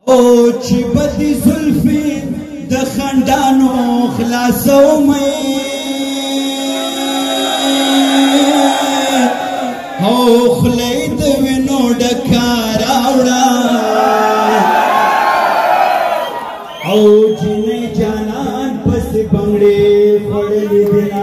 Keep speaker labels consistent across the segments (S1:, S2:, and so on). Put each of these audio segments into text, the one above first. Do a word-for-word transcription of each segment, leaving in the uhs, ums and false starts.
S1: او چې بدی زلفی د خندانو خلاصو مې او خلی د وینو ډکا راوړه او جنې جانان پسې بنګړې خوړلې دینا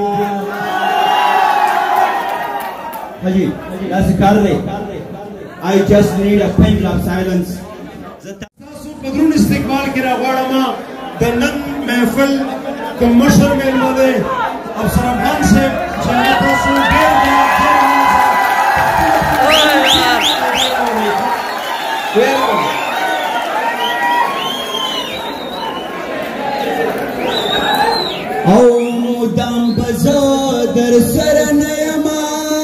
S1: حجی داسې کار دی I just need a pin drop silence.
S2: تاسو بدرون استقبال کې راغواړم د نن محفل کوم مشر مېلمه دی افسر افغان صاحب چې تاسو ډېر
S1: او مدام بزا در سر نیما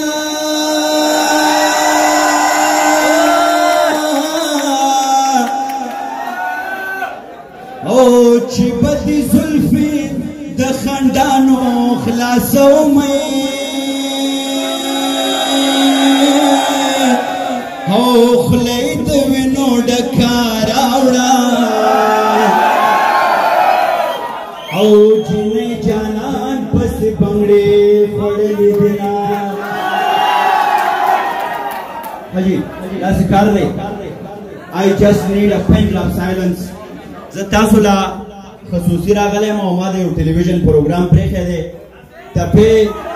S1: او چې بدی زلفی د خندانو خلاصو مې او خلی د وینو ډکا راوړه او جنې جانان پسې بنګړې خوړلې دینا حجی داسې کار دی I just need a pin drop silence. زه تاسو لا خصوصي راغلی یم او ما د یو ټلویزیون پروګرام پرېښی دی ټپې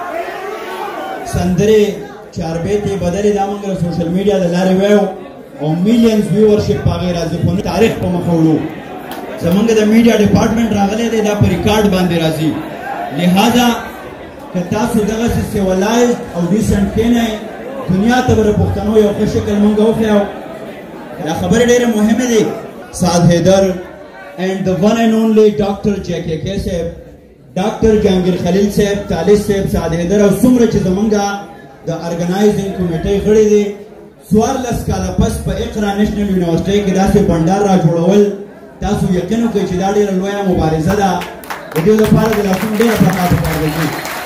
S1: سندرې چاربیتې بدلې دا موږ د سوشل میډیا د لارې وایو او میلیونز ویورشپ په هغې راځي خو تاریخ په مخه وړو زمونږ د میډیا ډپارټمنټ راغلی دی دا په ریکارډ باندې راځي لہذا که تاسو دغسې سیولایزډ او ډیسنټ کښېنئ دنیا ته به د پښتنو یو ښه شکل مونږ وښیو دا خبرې ډېرې مهمې دي سعد حیدر and the one and only Doctor J K K صاحب ډاکټر جهانګیر خلیل صاحب طالب صاحب سعد حیدر او څومره چې زمونږ د ارګنایزینګ کمیټۍ غړي دي څوارلس کاله پس په اقرا نیشنل یونیورسټۍ کې داسې بنډار را جوړول تاسو یقین وکړئ چې دا ډېره لویه مبارزه ده د دې لپاره د لاسونو ډېره پکار پکار دی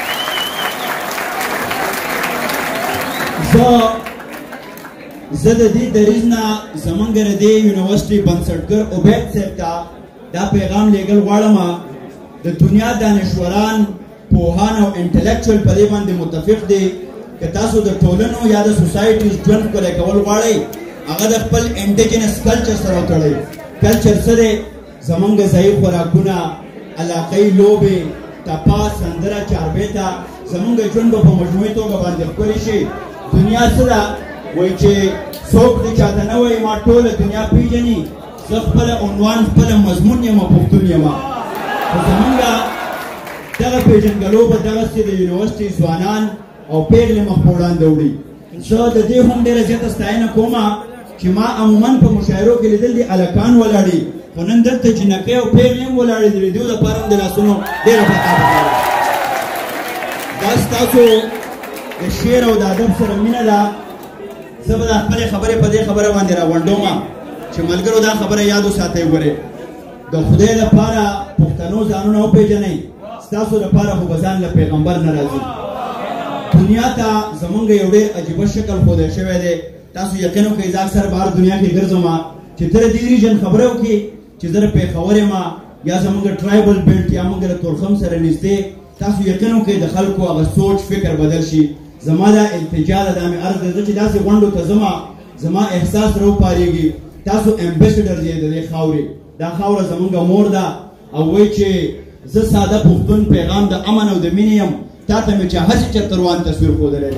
S1: زه زه د دې دریځ نه زمونږ د دې یونیورسټۍ بنسټګر عبید صاحب ته دا پیغام لیږل غواړم د دنیا دانشوران پوهان او انټلیکچوال په دې باندې متفق دي که تاسو د ټولنو یا د سوسایټیز ژوند ښکلی کول غواړئ هغه د خپل انډیجنس کلچر سره وتړئ کلچر څه دی زمونږ ځایي خوراکونه علاقهیي لوبې ټپه سندره چاربیته زمونږ ژوند به په مجموعي توګه باندې ښکلي شي دنیا څه ده وایي چې څوک دې چاته نه وایي ما ټوله دنیا پیژني زه خپله عنوان خپله مضمون یم پښتون یم خو زمونږ دغه پیژنګلو به دغسې د یونیورسټۍ ځوانان او پیغلې مخ په وړاندې وړي زه د دې هم ډېره زیاته ستاینه کوم چې ما عموما په مشاعرو کې لیدل دي هلکان ولاړي خو نن دلته جنکۍ او پیغلې هم ولاړې دي د دې لپاره هم د لاسونو ډېره پکار پکار دا ستاسو د شعر او د ادب سره مینه ده زه به د خپلې خبرې په دې خبره باندې راغونډوم چې ملګرو دا خبره یاد وساتئ ګورئ د خدای لپاره پښتنو ځانونه وپېژنئ ستاسو لپاره خو به ځان له پیغمبر نه راځي دنیا ته زمونږ یو ډېر عجیبه شکل ښودل شوی دی تاسو یقین وکړئ زه اکثر بهر دنیا کې ګرځم چې ته د دې ریژن خبره وکړي چې زه د پېښور یم یا زمونږ ټرایبل بیلټ یا موږ د تورخم سره نږدې تاسو یقین وکړئ د خلکو هغه سوچ فکر بدل شي زما دا التجا ده دا مې عرض دی زه چې داسې غونډو ته ځم زما احساس راوپارېږي تاسو امبیسډرز یې د دې خاورې دا خاوره زمونږ مور ده او وایي چې زه ساده پښتون پیغام د امن او د مینې یم تا ته مې چې هسې چېرته روان تصویر ښودلی دی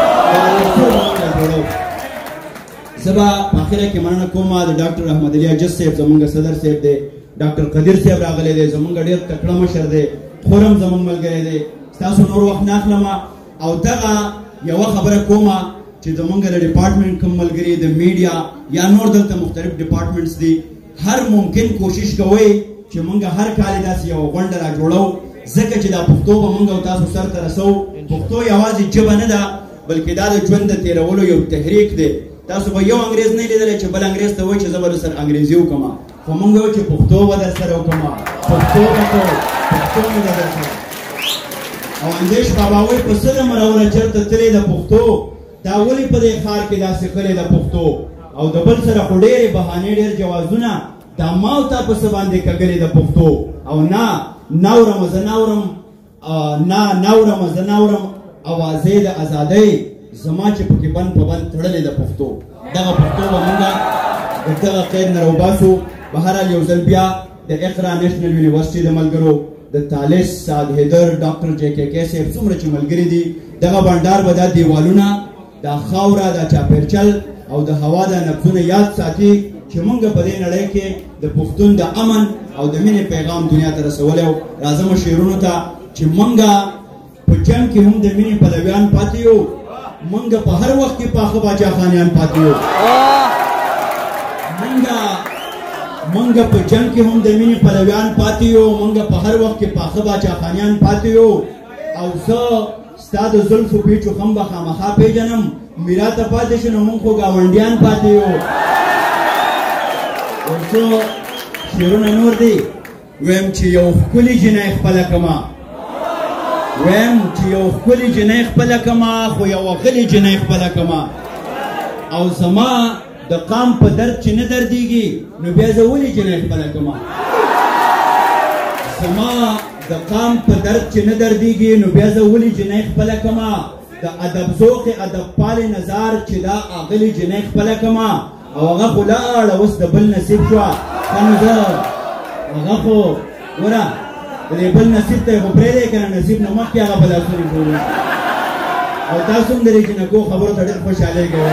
S1: زه به په اخره کې مننه کوم د ډاکټر احمد علي اجز صاحب زمونږ صدر صاحب دی ډاکټر قدیر صاحب راغلی دی زمونږ ډېر تکړه مشر دی خورم زمونږ ملګری دی ستاسو نور وخت نه اخلم او دغه یوه خبره کوم چې زمونږ د ډپارټمنټ کوم ملګري د میډیا یا نور دلته مختلف ډپارټمنټس دي هر ممکن کوشش کوئ چې مونږ هر کال داسې یوه غونډه را جوړو ځکه چې دا پښتو به مونږ او تاسو سر ته رسو پښتو یوازې ژبه نه ده بلکې دا د ژوند د تېرولو یو تحریک دی تاسو به یو انګریز نه لیدلی چې بل انګریز ته وایي چې زه به در سره انګریزي وکړم خو مونږ وایو چې پښتو به در سره وکړم پښتو به کوو پښتو مې به در سره او اندیش بابا وایي په څه د مرونه چېرته تللی د پښتو دا ولې په دې ښار کې داسې کلی د پښتو او د بل سره خو ډېرې بهانې ډېر جوازونه دا ما او تا په څه باندې کږلې د پښتو او نه ناورم زه ناورم نه ناورم زه ناورم اوازې د ازادۍ زما چې پکې بند په بند تړلې د پښتو دغه پښتو به مونږ د دغه قید نه راوباسو. بهرحال یو ځل بیا د اقرا نیشنل یونیورسټي د ملګرو د طالس سعد حیدر ډاکټر جے کے کے صاحب څومره چې ملګري دي دغه بنډار به دا دیوالونه دا خاوره دا چاپیرچل او د هوا دا نبضونه یاد ساتي چې مونږ په دې نړۍ کې د پښتون د امن او د مینې پیغام دنیا ته رسولی او راځم شعرونو ته چې مونږ په جنګ کې هم د مینې پلویان پاتې یو مونږ په هر وخت کې پاخه باچا خانیان پاتې یو مونږ مونږ په جنگ کې هم د مینې پلویان پاتې یو مونږ په هر وخت کې پاخه باچا خانیان پاتې یو او زه ستا د زلفو پیچو خم به خامخا پیژنم میرا ته پاتې شو نو مونږ خو ګاونډیان پاتې یو. او څو شعرونه نور دي ویم چې یو ښکلي جنۍ خپله کړمه ویم چې یو ښکلي جنۍ خپله کړمه خو یوه غلې جنۍ خپله کړمه او زما د قام په درد چې نه دردېږي نو بیا زه ولې جنۍ خپله کړمه زما د قام په درد چې نه دردېږي نو بیا زه ولې جنۍ خپله کړمه د ادب ذوق ادب پالې نظار چې دا اغلې جنۍ خپله کړمه او هغه خو لاړه اوس د بل نصیب شوه ښه نو زه هغه خو ګوره د دې بل نصیب ته یې خو پرېږدی که نه نصیب نه مخکې هغه به لاسونه ټولوي او تاسو هم د دې جنکو خبرو ته ډېر خوشحالۍ کوئ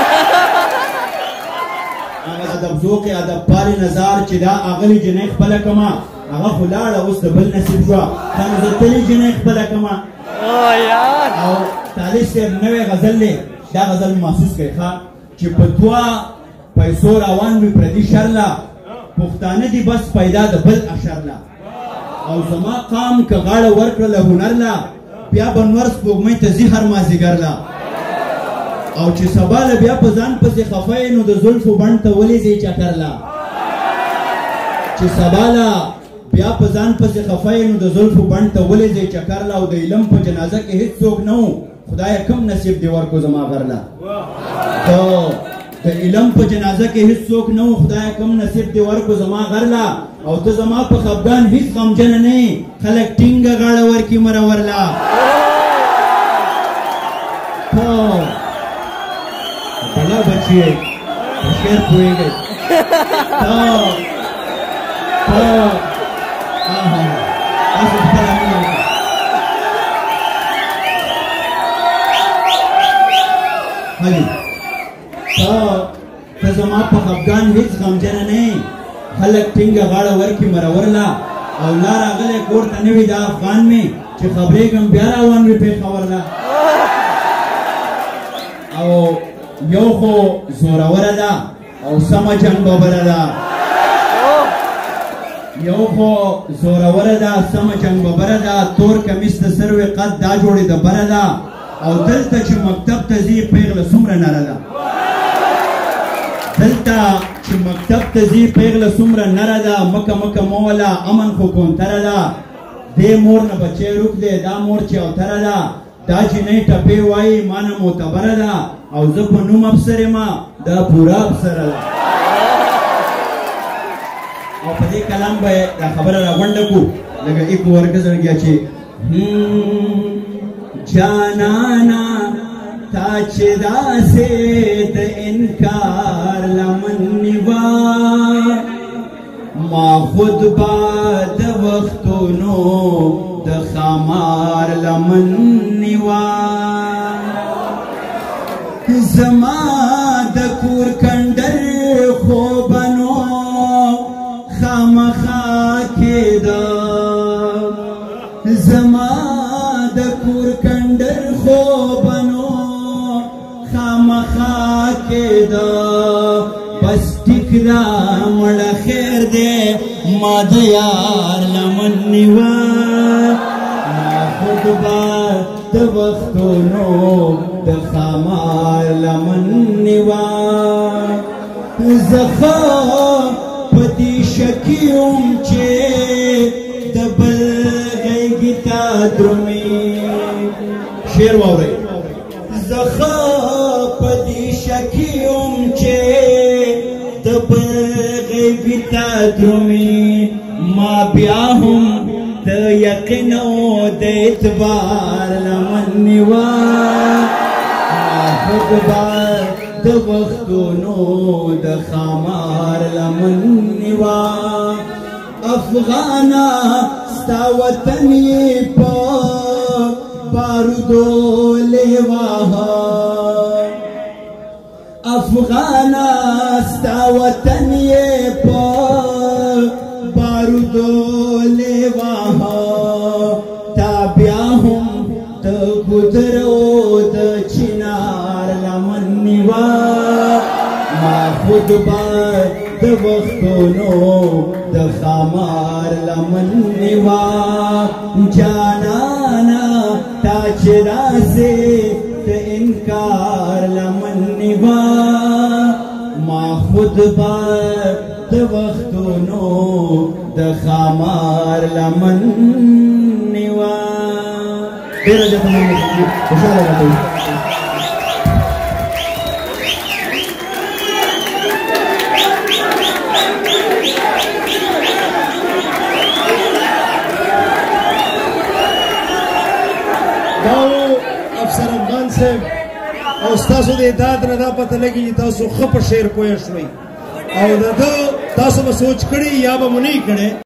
S1: هغه ادب ذوق ادب پالې نظار چې دا اغلې جنۍ خپله کړمه هغه خو لاړه اوس د بل نصیب شوه ښه نو زه تلې جنۍ خپله کړمه او طالب صاحب نوی غزل دی دا غزل محسوس کړئ ښه چې په دوه پیسو روان وي پردي شرله پښتانه دي بس پیدا د بل اشرله او زما قام که غاړه ورکړله هنرله بیا به نور سپوږمۍ ته ځي هر مازدیګرله او چې سبا له بیا په ځان پسې خفه نو د زلفو بڼ ته ولې ځې چکرله چې سبا له بیا په ځان پسې خفه نو د زلفو بڼ ته ولې ځې چکرله او د علم په جنازه کې هېڅ څوک نه و خدایه کم نصیب دې ورکو زما غرله د علم په جنازه کې هیڅ څوک نه و خدایه کم نصیب دې ورکو زما غرله او ته زما په خفګان هیڅ غمجنه نه یې خلک ټینګه غاړه ورکي مرورله ته بلا بچی یې په شعر پوهېږئ ته ته تاسو خپله مینه وکړه حلي ته زما په خفګان هېڅ غمجنه نه یې خلک ټینګه غاړه ورکي مرورله او لا راغلی کور ته نه وي دا افغان مې چې خبرېږم بیا روان وي پېښورله او یو خو زوروره ده او سمه جنګ ببره ده یو خو زوروره ده سمه جنګ ببره ده تور کمیس د سروې قد دا جوړې د بره ده او دلته چې مکتب ته ځي پیغله څومره نره ده دلته چې مکتب ته ځي پیغله څومره نره ده مکه مکه موله امن خو کونتره ده دې مور نه بچی روک دی دا مور چې اوتره ده دا جنۍ ټپې وایي ما نه معتبره ده او زه په نوم افسر یمه دا پوره افسره ده او په دې کلام به دا خبره راغونډه کړو لکه ایک ورګزړګیا چې جانانا تا چې داسې د انکار لمن نیوا ما خود با د وختونو د خمار لمن نیوا زما د کور کندر خوبنو خامخا کېده زما د کور کندر خوبنو خامخا کېده بس ټیک دا مړه خیر دی ما د یار لمن نیوه ما خود به د وختونو د خمار لمن نیوه زه خو په دې شکي یم چې د بل غېږې ته درومي شعر واورئ زه خو په دې شکي یم چې د بل غېږې تا درومي ما بياهم د یقین او د اعتبار لمن نیوا ما خود بار د وختونو د خامار لمن نیوا افغانا ستا وطن یې په بارودو لیوا افغانا ستا وطن یې په بارودو لیوا تا بیا هم د ګودرو د چنار لمن نیوا ما خود به د وختونو د خامار لمن نیوا جانانا تا چې داسې د انکار لمن نیوا ما خود به د وختونو د خامار لمن نیوا ډېره زیاته مننه خوشحاله راغلی
S2: افسر افغان صاحب او ستاسو د اطاعت نه دا پته لګي چې تاسو ښه په شعر پوه شوئ او د ده تاسو به سوچ کړي یا به مو نه یې کړی